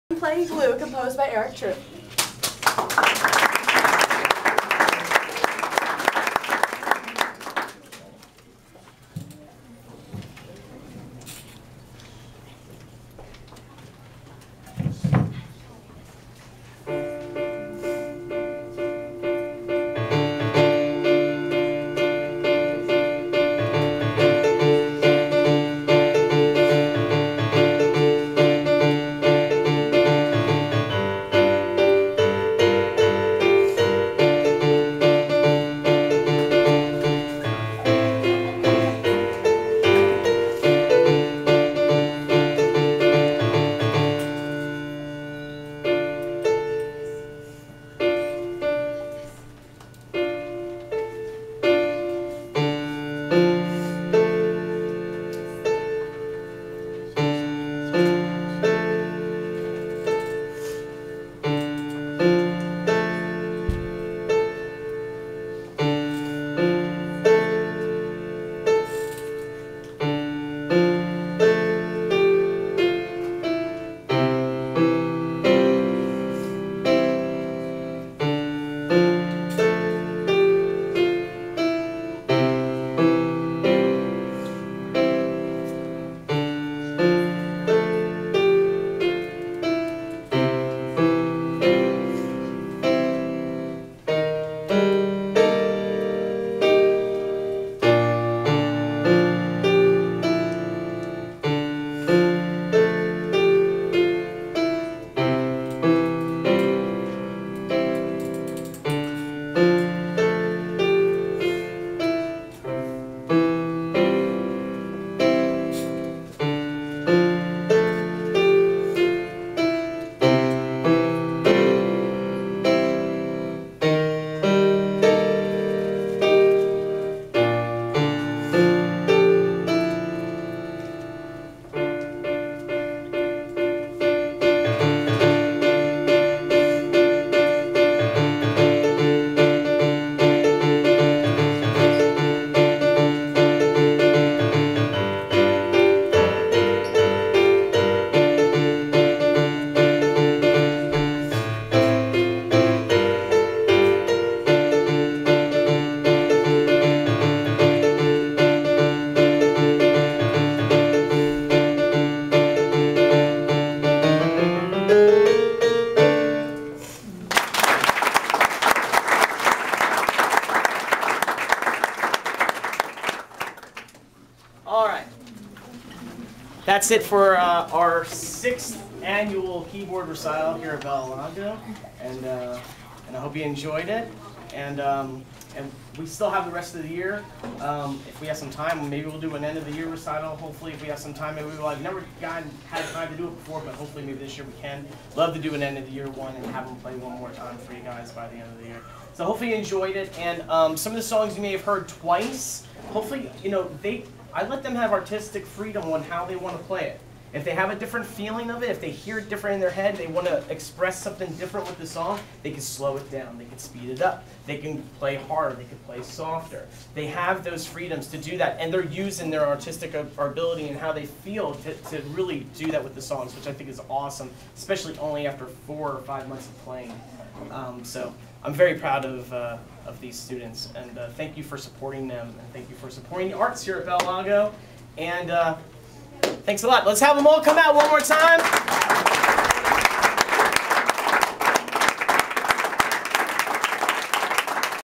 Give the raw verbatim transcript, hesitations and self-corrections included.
Playing Glue, composed by Eric True. That's it for uh, our sixth annual keyboard recital here at Bellalago, and uh, and I hope you enjoyed it. And um, and we still have the rest of the year. Um, if we have some time, maybe we'll do an end of the year recital. Hopefully, if we have some time, maybe we'll. I've never gotten had time to do it before, but hopefully, maybe this year we can. Love to do an end of the year one and have them play one more time for you guys by the end of the year. So hopefully you enjoyed it. And um, some of the songs you may have heard twice. Hopefully, you know they. I let them have artistic freedom on how they want to play it. If they have a different feeling of it, if they hear it different in their head, they want to express something different with the song, they can slow it down, they can speed it up, they can play harder, they can play softer. They have those freedoms to do that, and they're using their artistic ability and how they feel to, to really do that with the songs, which I think is awesome, especially only after four or five months of playing. Um, so I'm very proud of, uh, of these students, and uh, thank you for supporting them, and thank you for supporting the arts here at Bellalago, and uh, thanks a lot. Let's have them all come out one more time.